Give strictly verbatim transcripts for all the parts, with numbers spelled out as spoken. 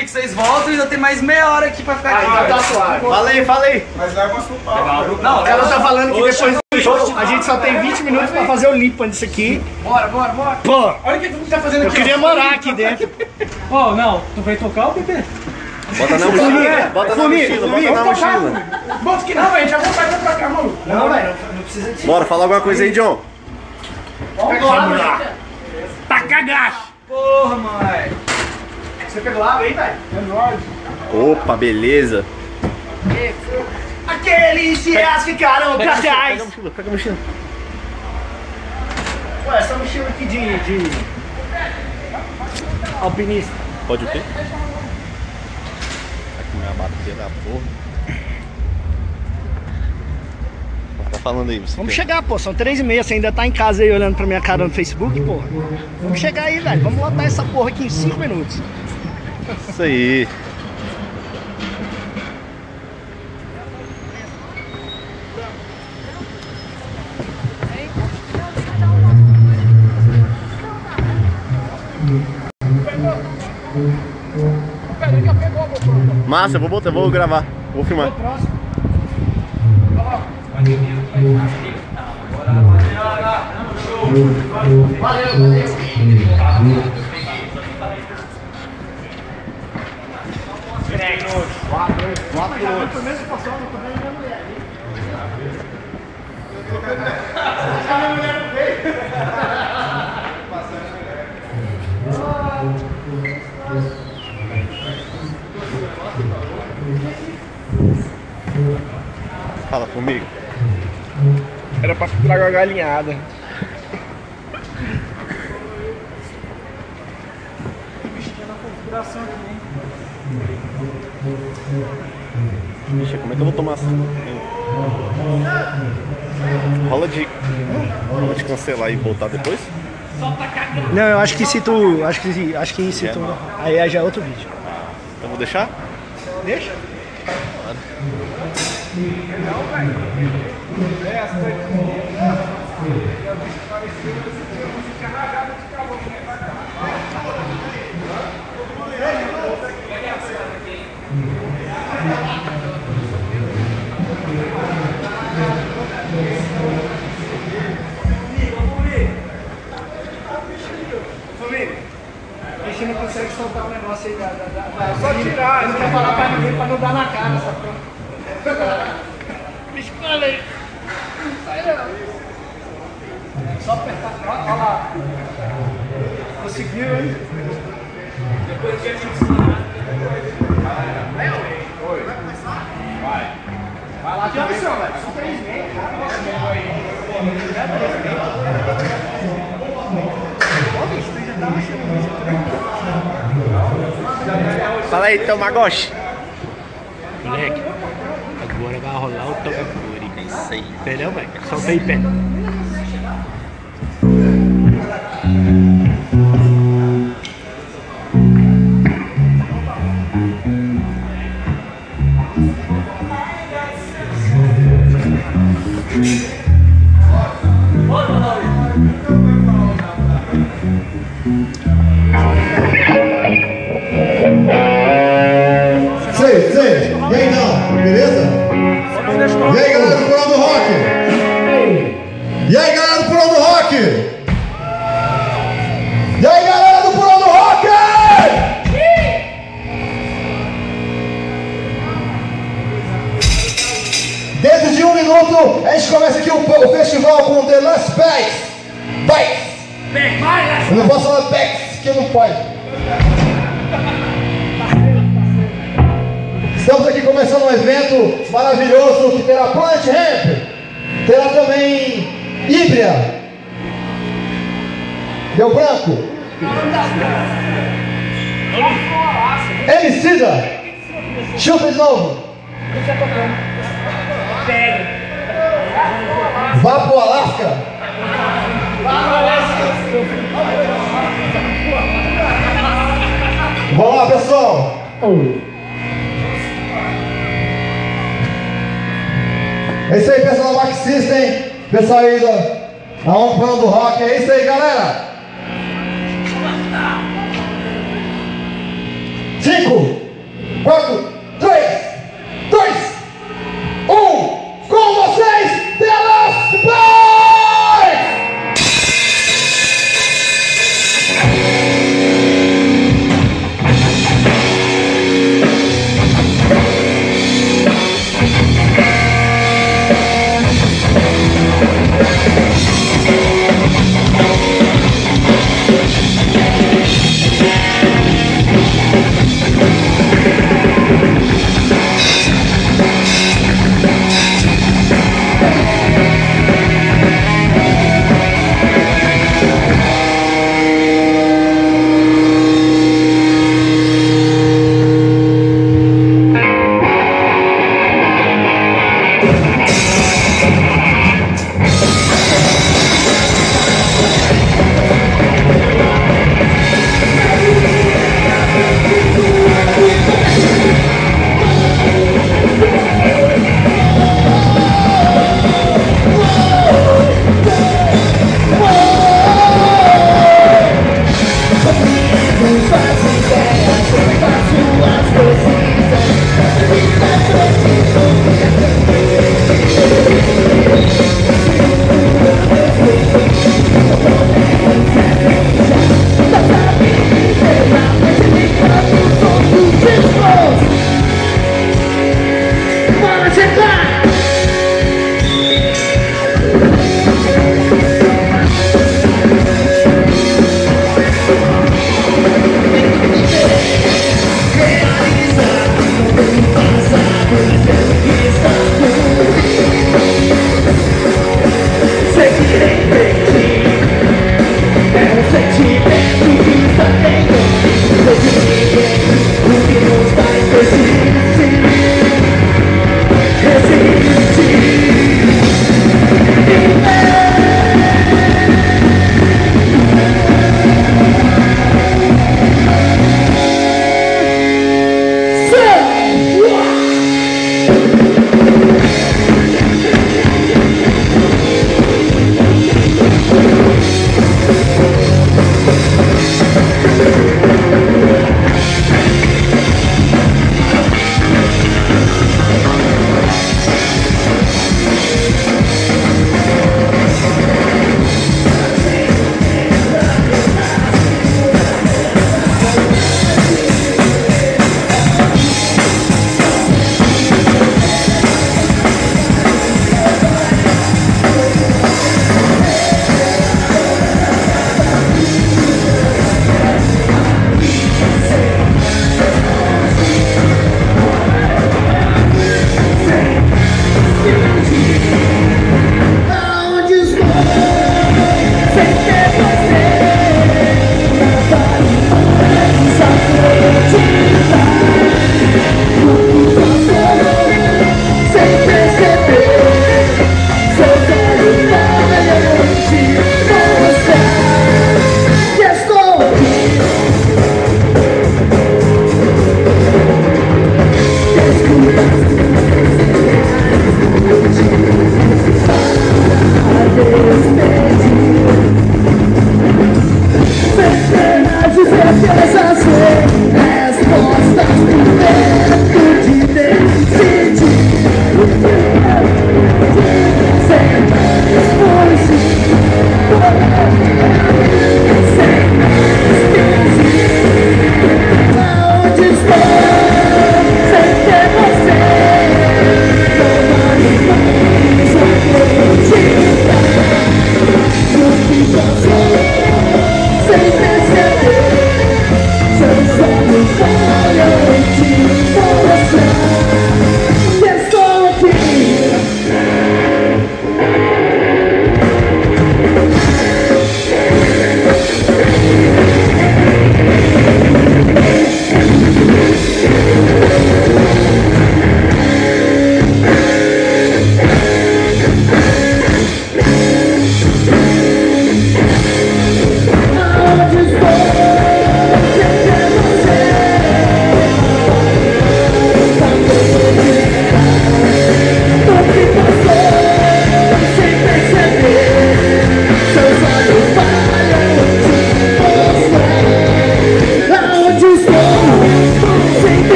que vocês voltam e ainda tem mais meia hora aqui pra ficar aqui. Ah, então tá suave. Fala aí, fala aí. Mas leva uma sopa. Não, ela tá falando que depois do show a gente só tem vinte minutos pra fazer o limpa disso aqui. Bora, bora, bora. Pô, Olha o que tu tá fazendo eu aqui. queria morar aqui dentro. Ó, não, tu vai tocar o Pepe? Bota na mochila, bota na mochila, bota na mochila. Bota que não, velho, já vou sair pra cá, mano. Não, velho, não precisa disso. Bora, fala alguma coisa aí, John. Vamos lá. Tá cagaço. Porra, mãe. Você pegou água aí, velho? Opa, beleza. Aqueles dias ficaram pra trás. Pega a mochila, pega a mochila. Ué, essa mochila aqui de, de... alpinista. Pode o quê? Tá com minha bateria da porra. Tá falando aí, você Vamos quer? chegar, pô, são três e meia, você ainda tá em casa aí olhando pra minha cara no Facebook, pô. Vamos chegar aí, velho, vamos lotar essa porra aqui em cinco minutos. Isso aí. Massa, eu vou botar, vou gravar, vou filmar. Fala comigo. Era pra tragar a galinhada. Ixi, como é que eu vou tomar assim? Rola de. Rola de cancelar e voltar depois? Não, eu acho que se tu. Acho que, acho que se tu. Aí já é outro vídeo. Então vou deixar? Deixa. A gente não consegue soltar o negócio aí da. da, da, da só tirar, não quer falar pra ninguém pra não dar na cara essa porra. Bicho, olha aí. Sai não. Só apertar. Olha lá. Conseguiu, hein? Depois que a gente ensinar. Vai, Oi. Vai começar? Vai. Vai lá, que horas são, velho? São três e meia, cara. Fala aí, Tomagoshi. Moleque, agora vai rolar o Togakuri. É isso aí. Entendeu, velho? Solta aí, pé. Sei, sei. E aí, não? Beleza? E aí, galera do Porão do Rock? E aí, galera do Porão do Rock? E aí, galera do Porão do Rock? Dentro de um minuto, a gente começa aqui o, o festival com The Last Bags. Bags. Eu não posso falar Bags, que não pode. Estamos aqui começando um evento maravilhoso que terá Planet Ramp, terá também Híbria. Deu branco? Emicida. Chuta de novo. Vá pro Alasca. Vamos lá, pessoal. É isso aí, pessoal do Max System, pessoal aí da Aonde Porão do Rock. É isso aí, galera. cinco, quatro, três, dois, um. Com vocês, The Last Bike!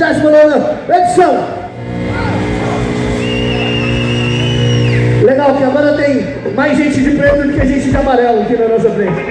vigésima nona edição. Legal que agora tem mais gente de preto do que gente de amarelo aqui na nossa frente.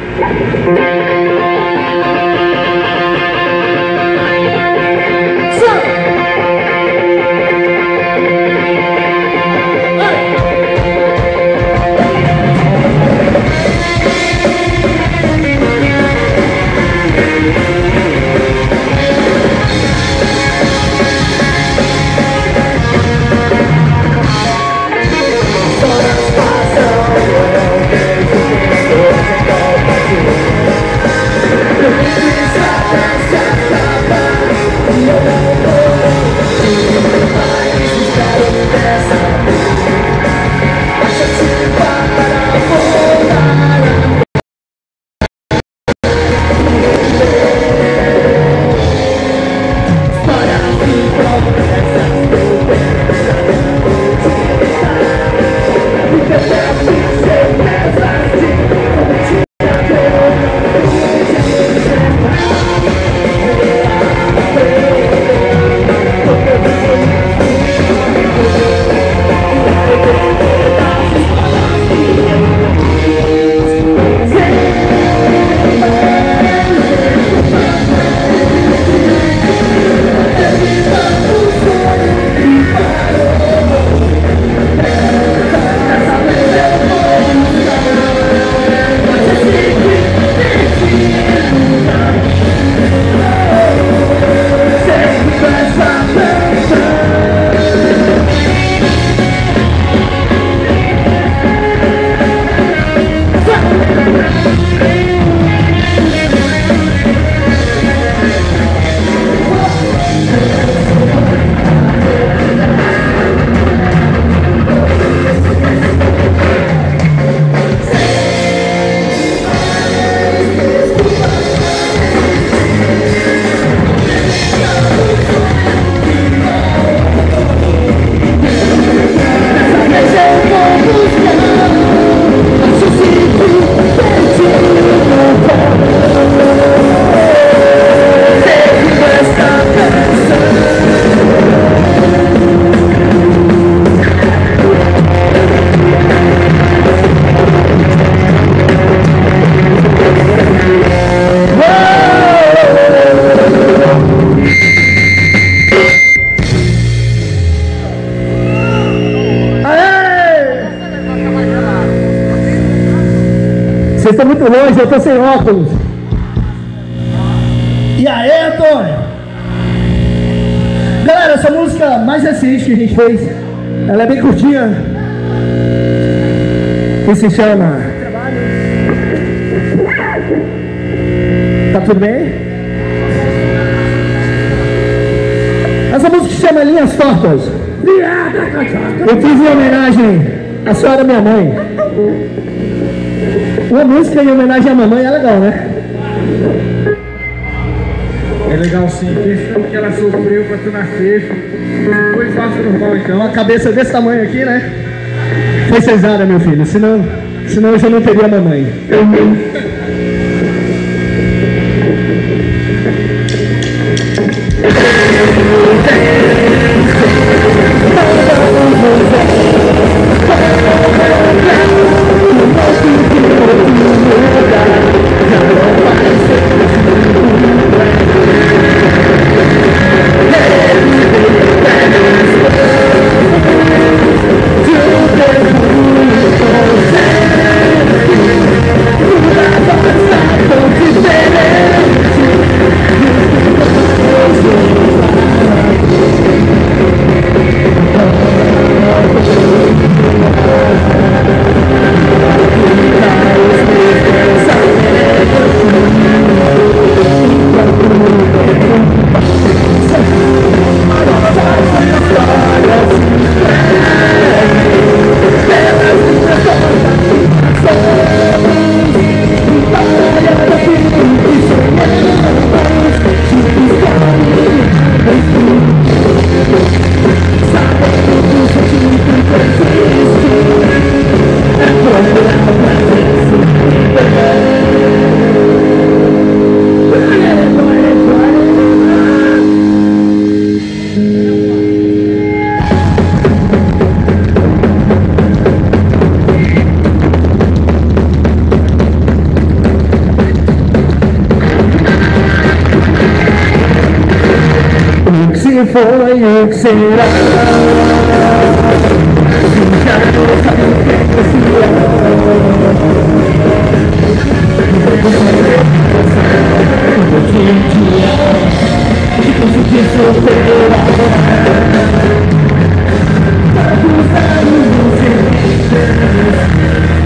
Vocês estão muito longe, eu estou sem óculos. E aí, Antônio? Galera, essa música mais recente que a gente fez, ela é bem curtinha. E se chama... Tá tudo bem? Essa música se chama Linhas Tortas. Eu fiz em homenagem à senhora minha mãe. Uma música em homenagem à mamãe é legal, né? É legal sim, pensa o que ela sofreu pra tu nascer. Foi fácil normal então. Uma cabeça desse tamanho aqui, né? Foi cesárea, meu filho, senão, senão eu já não teria mamãe. Thank you. se foi, o que será? Já não sabe o que é que se quando te amo, te consegui superar. Tantos anos sem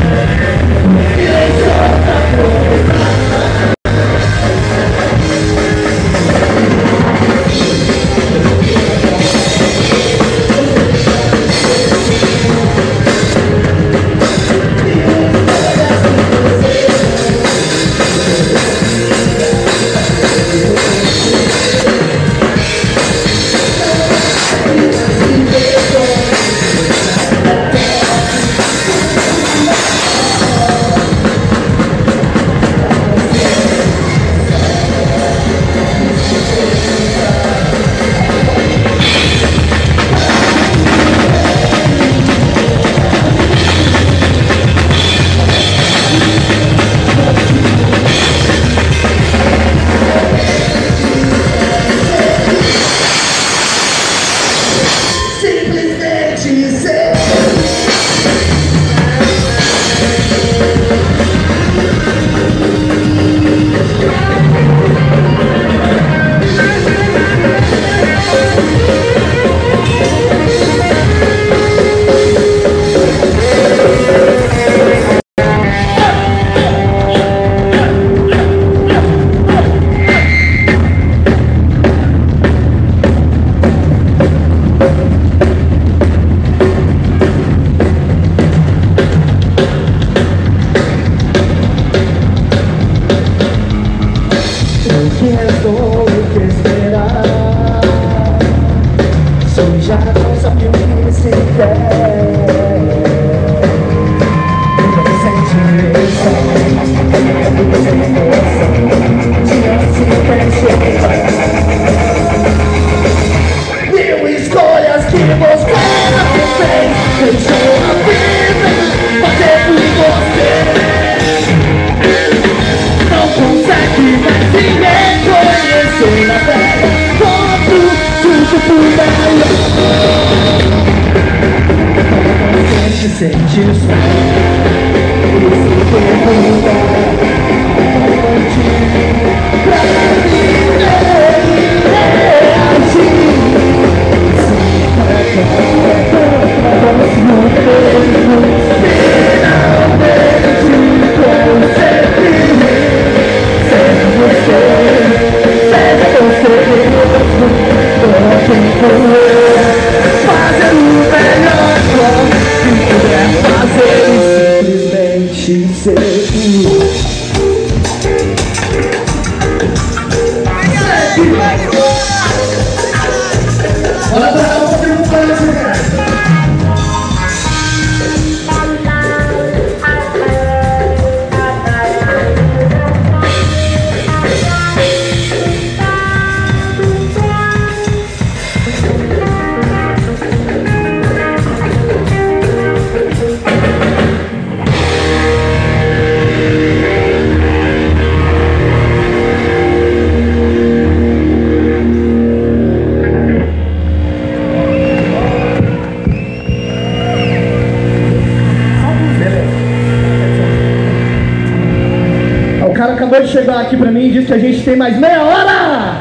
acabou de chegar aqui pra mim e disse que a gente tem mais meia hora!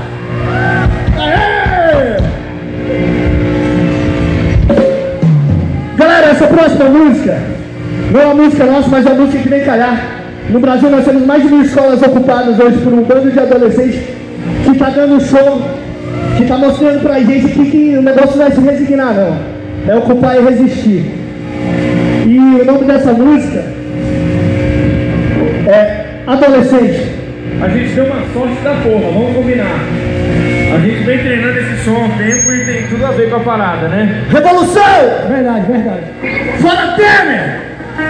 Aê! Galera, essa próxima música não é uma música nossa, mas é uma música que vem calhar. No Brasil nós temos mais de mil escolas ocupadas hoje por um bando de adolescentes que tá dando show, que tá mostrando pra gente aqui que o negócio não é se resignar não, é ocupar e resistir. E o nome dessa música é Adolescente. A gente deu uma sorte da porra, vamos combinar. A gente vem treinando esse som há um tempo e tem tudo a ver com a parada, né? Revolução! Verdade, verdade. Fora Temer!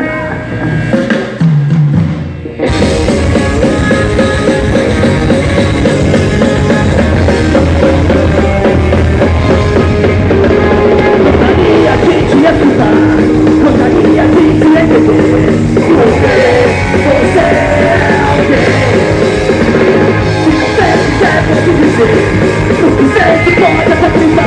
Gostaria de te escutar, gostaria de te entender. Você, você é alguém. Se você quiser, posso dizer. Se quiser, se pode acreditar.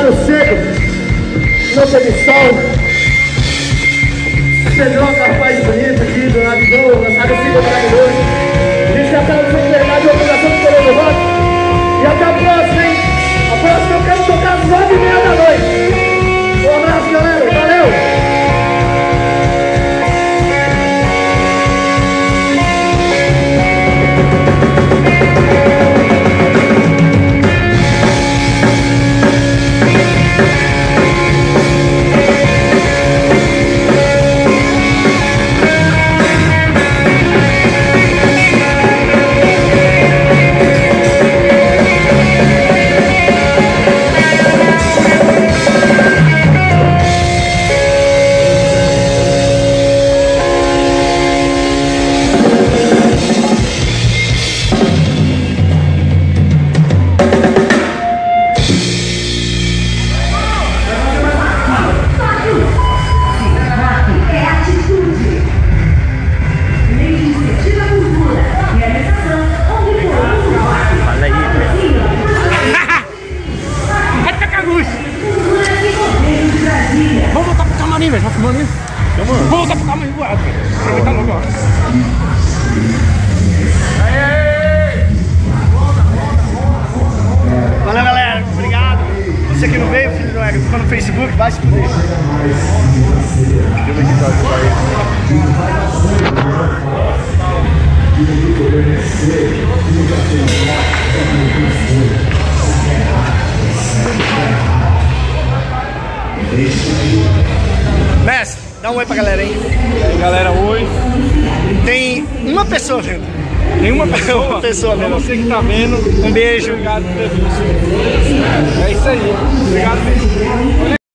acordaram cedo, não teve sol. Pedroca, rapaz bonito aqui, do Navigão, lançado assim, do maravilhoso. A gente já tá no verdade, a operação do Colombo Rock. E até a próxima, hein? A próxima eu quero tocar às nove e meia da noite. Um abraço, galera. Valeu! Vamos voltar pro camarim, velho. Já filmando isso? Vamos voltar pro camarim, velho. Aproveitar logo, ó. Valeu, galera. Obrigado. Você que não veio, filho do Ego, ficou no Facebook, vai se fuder. Mestre, dá um oi pra galera aí. E aí, galera, oi. Tem uma pessoa vendo. Nenhuma pessoa. Uma pessoa vendo. Você que tá vendo, Um beijo. obrigado por ter visto. É isso aí. Obrigado mesmo.